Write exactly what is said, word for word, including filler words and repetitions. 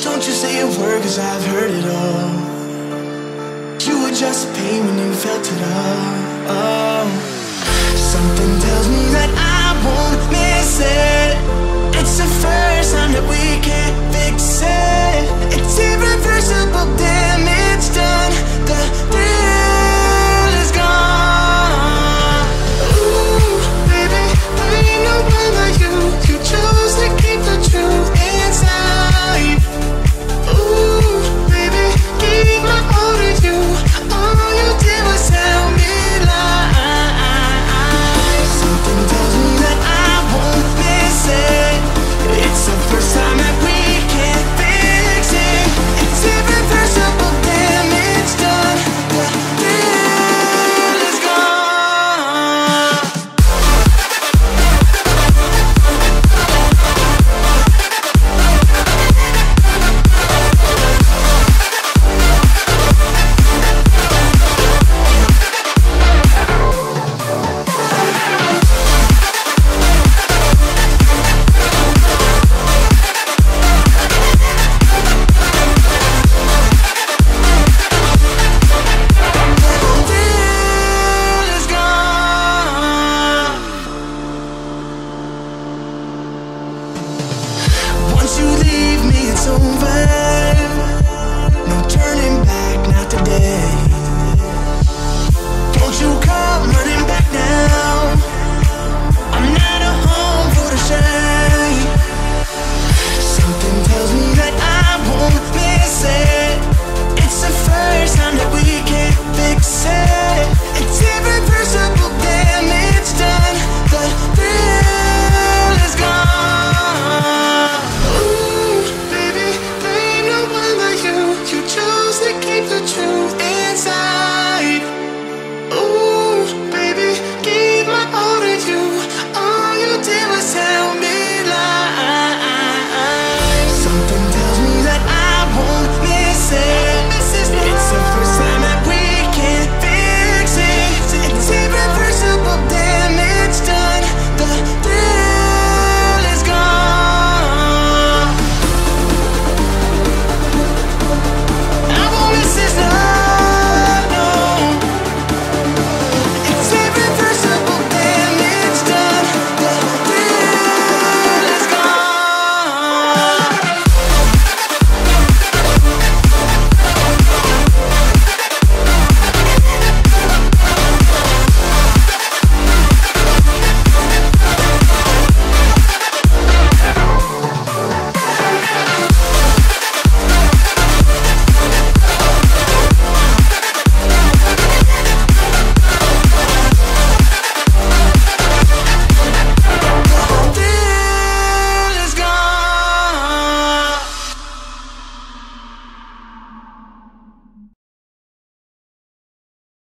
Don't you say a word, cause I've heard it all. You were just a pain when you felt it all. Oh. Something tells me that I won't miss it. It's the first time that we can't fix it.